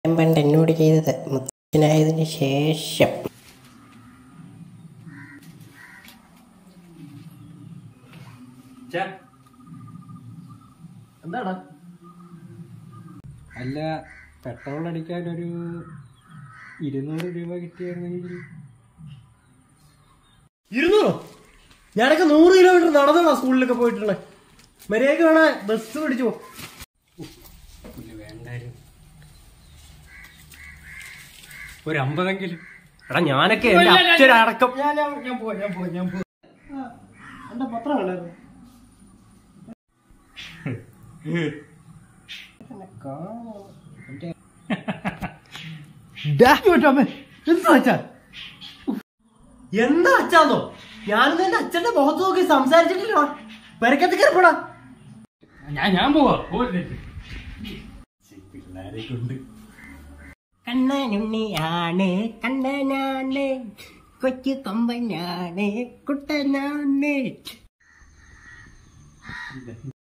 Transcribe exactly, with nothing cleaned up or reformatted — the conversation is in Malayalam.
പണ്ട് എന്നോട് ചെയ്തത് മുത്തച്ഛനായതിനു ശേഷം. എന്താടാ? അല്ല, പെട്രോൾ അടിക്കാൻ ഒരു ഇരുന്നൂറ് രൂപ കിട്ടിയായിരുന്നെങ്കിൽ. ഇരുന്നൂറോ? ഞാനൊക്കെ നൂറ് കിലോമീറ്റർ നടന്നാ സ്കൂളിലൊക്കെ പോയിട്ടുള്ളത്. മര്യാദക്ക് വേണ ബസ് പിടിച്ചു പോ. വേണ്ടായിരുന്നു, ഒരു അമ്പതെങ്കിലും. എടാ ഞാനൊക്കെ എന്റെ അച്ഛനടക്കം ഞാൻ ഞാൻ പോവാ ഞാൻ പോവാ ഞാൻ പോവാ എന്റെ പത്രം കണ്ടായിരുന്നു. എന്താ അച്ഛാന്നോ? ഞാനൊന്നും എന്റെ അച്ഛന്റെ മുഖത്ത് നോക്കി സംസാരിച്ചിട്ടില്ല. പെരക്കത്ത് കയറിപ്പോടാ. ഞാൻ ഞാൻ പോവാ പിള്ളേരെ കൊണ്ട്. കണ്ണനുണ്ണിയാണ് കണ്ണനാണ് കൊച്ചു കൊമ്പനാണ് കുട്ടനാണ്.